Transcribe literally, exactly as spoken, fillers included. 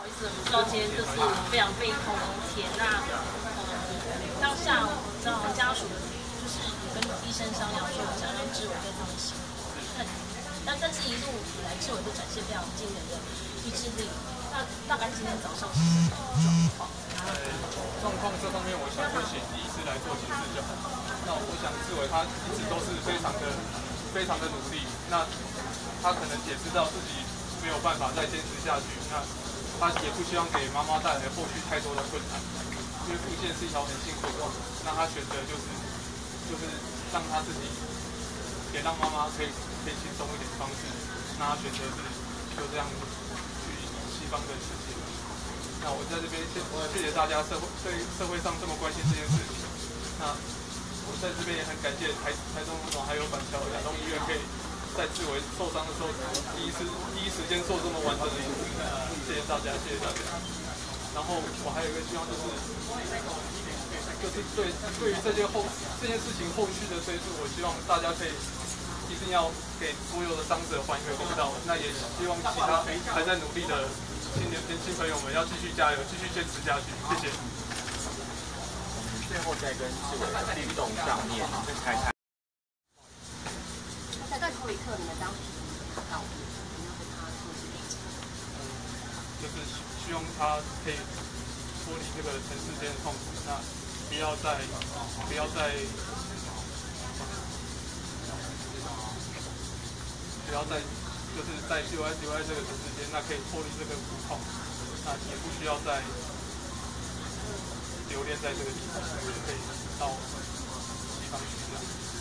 好意思，我知道今天就是非常悲痛的一天。那呃，当下我知道家属就是跟医生商量说，想让志伟非常的辛苦。那但但是一路以来，志伟都展现非常惊人的意志力。那大概今天早上是什么状况？ 状况这方面，我想就请医师来做解释就好。那我想志伟他一直都是非常的非常的努力。那他可能也知道自己没有办法再坚持下去。那他也不希望给妈妈带来后续太多的困难，因为复健是一条很辛苦的路。那他选择就是就是让他自己也让妈妈可以可以轻松一点的方式。那他选择是就这样去西方的世界。那我在这边谢谢谢大家社会对社会上这么关心这件事情。那我在这边也很感谢台台中荣总还有板桥亚东医院可以在志伟受伤的时候第一次第一时间做这么完整的处理。谢谢大家，谢谢大家。然后我还有一个希望就是，就是对对于这件后这件事情后续的追溯，我希望大家可以一定要给所有的伤者还一个公道。那也希望其他还在努力的青年年轻朋友们要继续加油，继续坚持下去。谢谢。 最后再跟志伟的运动上面再谈谈。 在对托里克，你们当时怎么告别？你要跟他说些什么？ 就是希望他可以脱离这个尘世间的痛苦，那不要再不要再不要再就是在留在留在这个尘世间，那可以脱离这个苦痛，那也不需要再留恋在这个地方，可以到西方去这样。